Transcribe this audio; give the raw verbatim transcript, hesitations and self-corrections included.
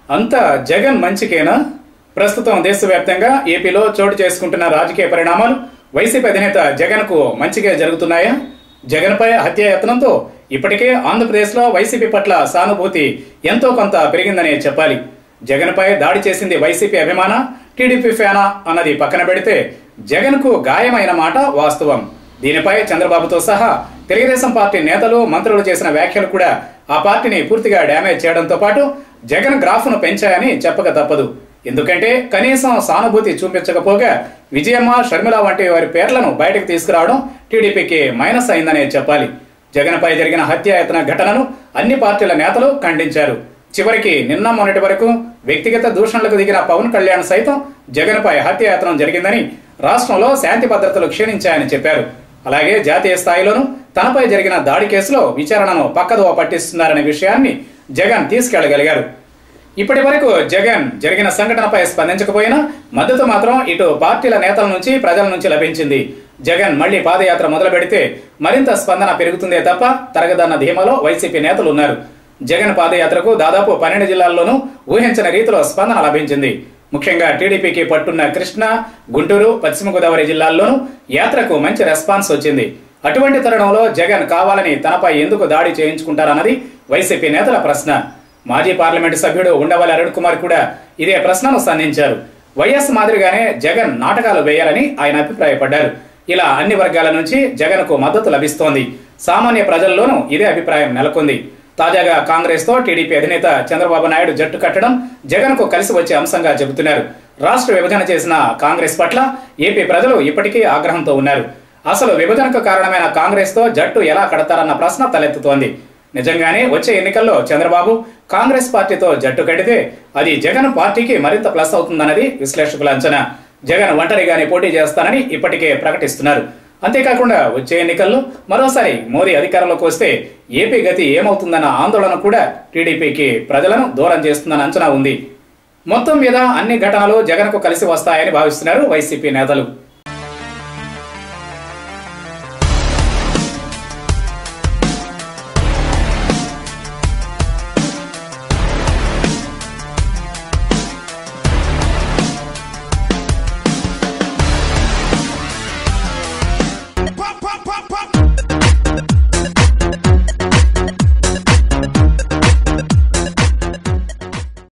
అంతా జగన్ మంచికేనా? ప్రస్తుతం దేశవ్యాప్తంగా ఏపీలో చోటు చేసుకుంటున్న రాజకీయ పరిణామాలు వైసీపీ అధినేత జగన్ కు మంచిగా జరుగుతున్నాయా? జగన్పై హత్యాయత్నంతో ఇప్పటికే ఆంధ్రప్రదేశ్లో వైసీపీ పట్ల సానుభూతి ఎంతో కొంత పెరిగిందనే చెప్పాలి. జగన్పై దాడి చేసింది వైసీపీ అభిమాన, టీడీపీ ఫ్యానా అన్నది పక్కన పెడితే జగన్ కు గాయమైన మాట వాస్తవం. దీనిపై చంద్రబాబుతో సహా తెలుగుదేశం పార్టీ నేతలు, మంత్రులు చేసిన వ్యాఖ్యలు కూడా ఆ పార్టీని పూర్తిగా డ్యామేజ్ చేయడంతో పాటు జగన్ గ్రాఫ్ను పెంచాయని చెప్పక తప్పదు. ఎందుకంటే కనీసం సానుభూతి చూపించకపోగా విజయమ్మ, షర్మిల వంటి వారి పేర్లను బయటకు తీసుకురావడం టీడీపీకి మైనస్ అయిందనే చెప్పాలి. జగన్పై జరిగిన హత్యాయత్న ఘటనను అన్ని పార్టీల నేతలు ఖండించారు. చివరికి నిన్న మొన్నటి వరకు వ్యక్తిగత దూషణలకు దిగిన పవన్ కళ్యాణ్ సైతం జగన్పై హత్యాయత్నం జరిగిందని, రాష్ట్రంలో శాంతి భద్రతలు క్షీణించాయని చెప్పారు. అలాగే జాతీయ స్థాయిలోనూ తనపై జరిగిన దాడి కేసులో విచారణను పక్కదోవ పట్టిస్తున్నారనే విషయాన్ని జగన్ తీసుకెళ్లగలిగారు. ఇప్పటి వరకు జగన్ జరిగిన సంఘటనపై స్పందించకపోయినా మద్దతు మాత్రం ఇటు పార్టీల నేతల నుంచి, ప్రజల నుంచి లభించింది. జగన్ మళ్లీ పాదయాత్ర మొదలు పెడితే మరింత స్పందన పెరుగుతుందే తప్ప తరగదన్న ధీమాలో వైసీపీ నేతలు ఉన్నారు. జగన్ పాదయాత్రకు దాదాపు పన్నెండు జిల్లాల్లోనూ ఊహించని రీతిలో స్పందన లభించింది. ముఖ్యంగా టీడీపీకి పట్టున్న కృష్ణా, గుంటూరు, పశ్చిమ గోదావరి జిల్లాల్లోనూ యాత్రకు మంచి రెస్పాన్స్ వచ్చింది. అటువంటి తరుణంలో జగన్ కావాలని తనపై ఎందుకు దాడి చేయించుకుంటారన్నది వైసీపీ నేతల ప్రశ్న. మాజీ పార్లమెంటు సభ్యుడు ఉండవల్లి అరుణ్ కుమార్ కూడా ఇదే ప్రశ్నను సంధించారు. వైఎస్ మాదిరిగానే జగన్ నాటకాలు వేయాలని ఆయన అభిప్రాయపడ్డారు. ఇలా అన్ని వర్గాల నుంచి జగన్ కు మద్దతు లభిస్తోంది. సామాన్య ప్రజల్లోనూ ఇదే అభిప్రాయం నెలకొంది. తాజాగా కాంగ్రెస్ తో టీడీపీ అధినేత చంద్రబాబు నాయుడు జట్టు కట్టడం జగన్ కు కలిసి వచ్చే అంశంగా చెబుతున్నారు. రాష్ట్ర విభజన చేసిన కాంగ్రెస్ పట్ల ఏపీ ప్రజలు ఇప్పటికీ ఆగ్రహంతో ఉన్నారు. అసలు విభజనకు కారణమైన కాంగ్రెస్ తో జట్టు ఎలా కడతారన్న ప్రశ్న తలెత్తుతోంది. నిజంగానే వచ్చే ఎన్నికల్లో చంద్రబాబు కాంగ్రెస్ పార్టీతో జట్టు కడితే అది జగన్ పార్టీకి మరింత ప్లస్ అవుతుందన్నది విశ్లేషకుల అంచనా. జగన్ ఒంటరిగానే పోటీ చేస్తానని ఇప్పటికే ప్రకటిస్తున్నారు. అంతేకాకుండా వచ్చే ఎన్నికల్లో మరోసారి మోదీ అధికారంలోకి వస్తే ఏపీ గతి ఏమవుతుందన్న ఆందోళన కూడా టీడీపీకి ప్రజలను దూరం చేస్తుందన్న అంచనా ఉంది. మొత్తం మీద అన్ని ఘటనలు జగన్కు కలిసి వస్తాయని భావిస్తున్నారు వైసీపీ నేతలు.